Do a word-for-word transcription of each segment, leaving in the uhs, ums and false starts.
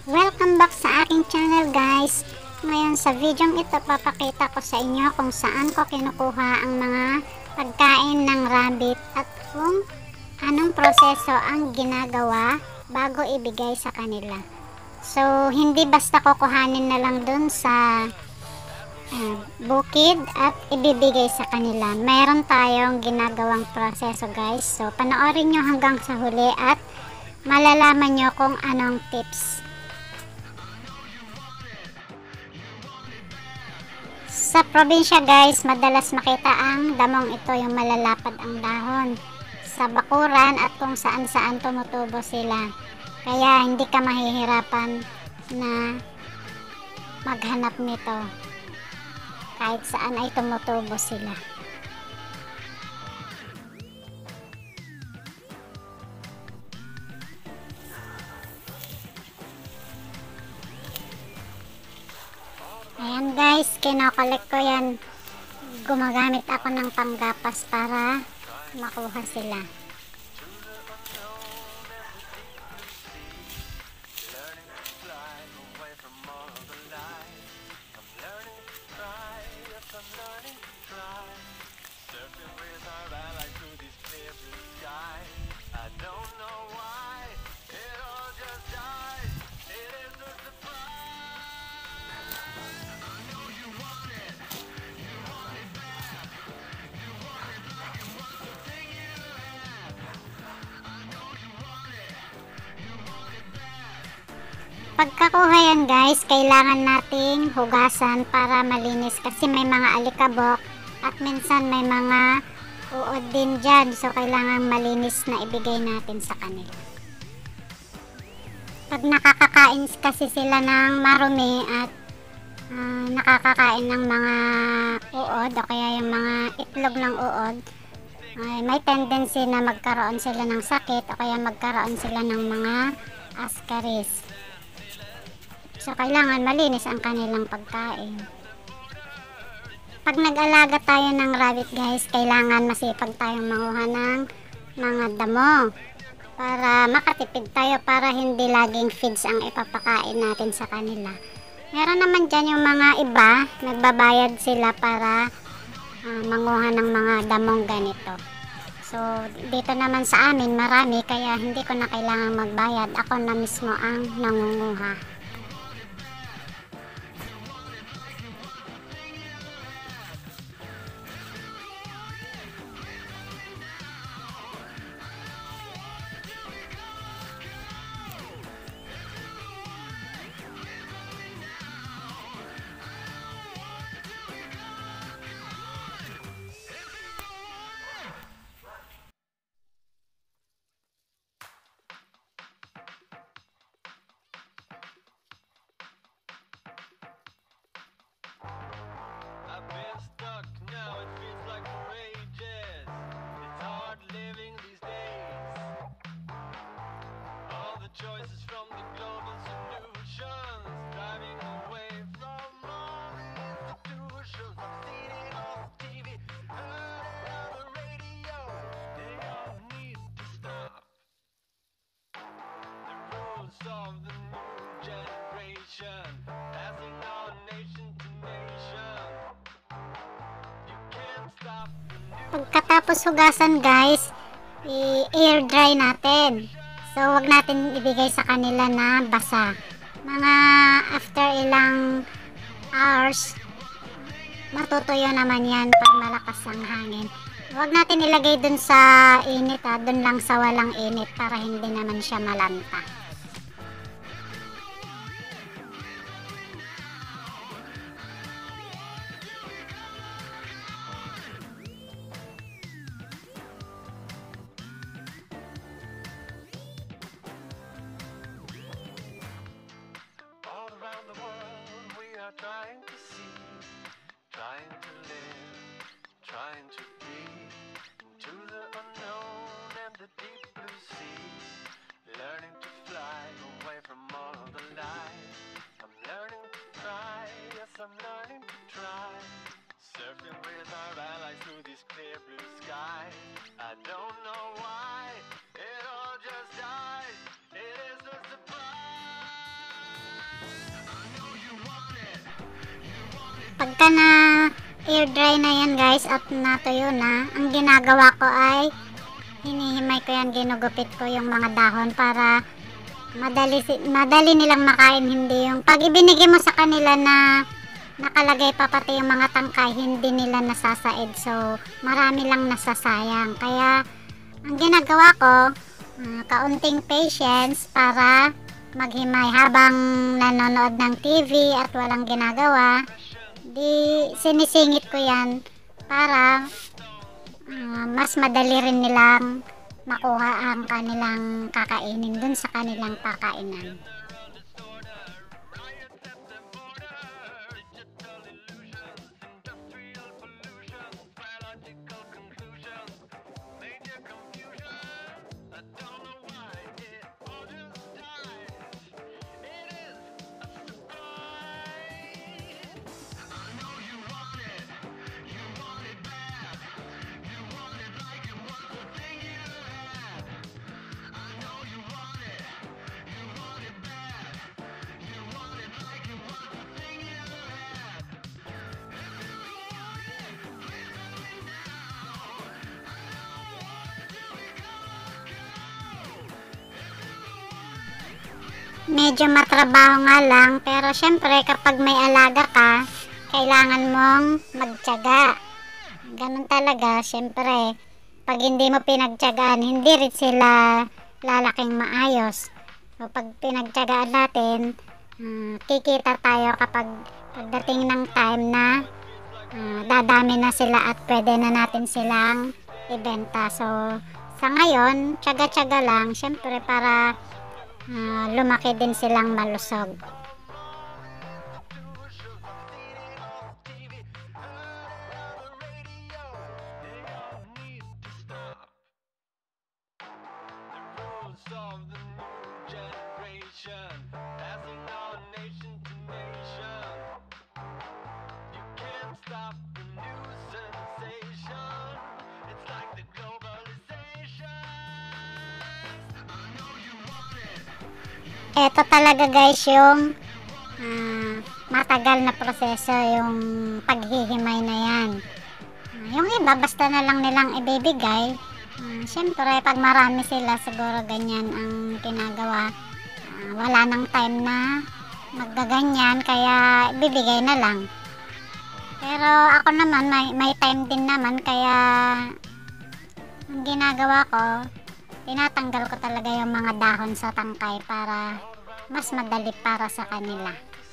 Welcome back sa aking channel guys. Ngayon sa video ito papakita ko sa inyo kung saan ko kinukuha ang mga pagkain ng rabbit at kung anong proseso ang ginagawa bago ibigay sa kanila. So hindi basta kukuhanin na lang dun sa uh, bukid at ibibigay sa kanila. Mayroon tayong ginagawang proseso guys. So panoorin nyo hanggang sa huli at malalaman nyo kung anong tips. Sa probinsya guys, madalas makita ang damong ito, yung malalapad ang dahon sa bakuran at kung saan saan tumutubo sila. Kaya hindi ka mahihirapan na maghanap nito kahit saan ay tumutubo sila. Ayan guys, kinokolek ko yan. Gumagamit ako ng panggapas para makuha sila. Pagkakuha yan guys, kailangan nating hugasan para malinis kasi may mga alikabok at minsan may mga uod din dyan. So kailangan malinis na ibigay natin sa kanila. Pag nakakakain kasi sila ng marumi at uh, nakakakain ng mga uod o kaya yung mga itlog ng uod, ay may tendency na magkaroon sila ng sakit o kaya magkaroon sila ng mga ascaris. So, kailangan malinis ang kanilang pagkain. Pag nag-alaga tayo ng rabbit guys, kailangan masipag tayong manguha ng mga damo para makatipid tayo, para hindi laging feeds ang ipapakain natin sa kanila. Meron naman dyan yung mga iba, nagbabayad sila para uh, manguha ng mga damong ganito. So, dito naman sa amin marami, kaya hindi ko na kailangang magbayad. Ako na mismo ang nangunguha. I've been stuck now, it feels like for ages. It's hard living these days. All the choices from the global solutions, driving away from all the institutions. I've seen it on T V, heard it on the radio. They all need to stop. The rules of the new generation, passing on nation to nation. Pagkatapos hugasan guys, i-air dry natin. So wag natin ibigay sa kanila na basa. Mga after ilang hours, matutuyo naman yan pag malakas ang hangin. Wag natin ilagay dun sa init ha, dun lang sa walang init para hindi naman siya malanta. Trying to see, trying to live, trying to be into the unknown and the deep blue sea, learning to fly. pagka na air dry na yan guys at natuyo na, ang ginagawa ko ay hinihimay ko yan, ginugupit ko yung mga dahon para madali, madali nilang makain. Hindi yung pag ibinigay mo sa kanila na nakalagay pa pati yung mga tangkay, hindi nila nasasaid, so marami lang nasasayang. Kaya ang ginagawa ko, uh, kaunting patience para maghimay habang nanonood ng T V at walang ginagawa. Di sinisingit ko yan para Uh, mas madali rin nilang makuha ang kanilang kakainin dun sa kanilang pakainan. Medyo matrabaho nga lang, pero syempre kapag may alaga ka, kailangan mong magtiyaga. Ganun talaga, syempre pag hindi mo pinagtiyagaan, hindi rin sila lalaking maayos. So pag pinagtiyagaan natin, uh, kikita tayo kapag pagdating ng time na uh, dadami na sila at pwede na natin silang ibenta. So sa ngayon, tiyaga-tiyaga lang, syempre para Uh, lumaki din silang malusog. Ito talaga guys yung uh, matagal na proseso, yung paghihimay na yan. Uh, yung iba basta na lang nilang ibibigay. Uh, Siyempre pag marami sila siguro ganyan ang ginagawa. Uh, wala nang time na maggaganyan kaya ibibigay na lang. Pero ako naman may, may time din naman kaya ang ginagawa ko, tinatanggal ko talaga yung mga dahon sa tangkay para mas madali para sa kanila.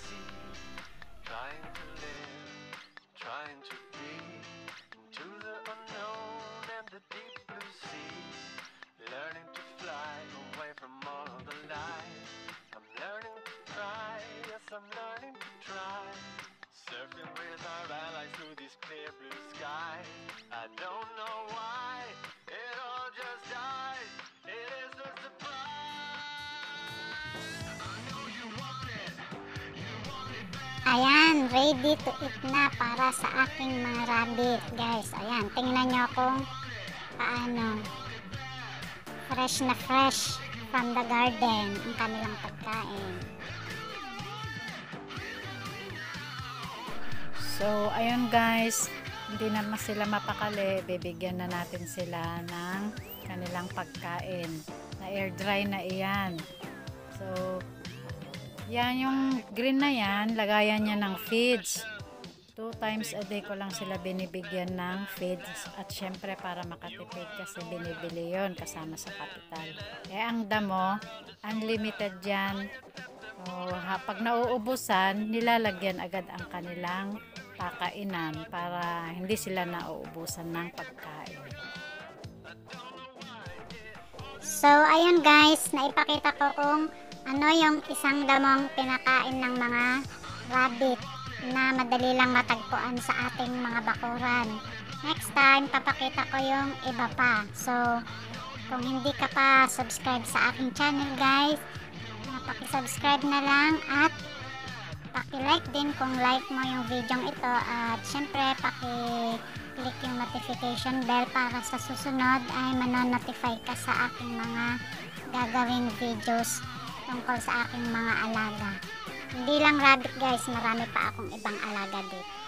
I don't know why it all just died. It is the Ayan, ready to eat na para sa aking mga rabbit, guys. Ayan, tingnan nyo kung paano fresh na fresh from the garden ang kanilang pagkain. So, ayun guys, hindi naman sila mapakali. Bibigyan na natin sila ng kanilang pagkain. Na air dry na iyan. So, yan yung green na yan, lagayan niya ng feeds. Two times a day ko lang sila binibigyan ng feeds. At syempre para makatipid kasi binibili yon kasama sa kapital. Eh ang damo, unlimited yan. So, pag nauubusan, nilalagyan agad ang kanilang pakainan para hindi sila nauubusan ng pagkain. So, ayun guys, naipakita ko kung ano yung isang damong pinakain ng mga rabbit na madali lang matagpuan sa ating mga bakuran. Next time, papakita ko yung iba pa. So, kung hindi ka pa subscribe sa aking channel guys, paki-subscribe na lang at paki-like din kung like mo yung video ito. At syempre, paki-click yung notification bell para sa susunod ay manonotify ka sa aking mga gagawing videos tungkol sa aking mga alaga. Hindi lang rabbit guys, marami pa akong ibang alaga dito.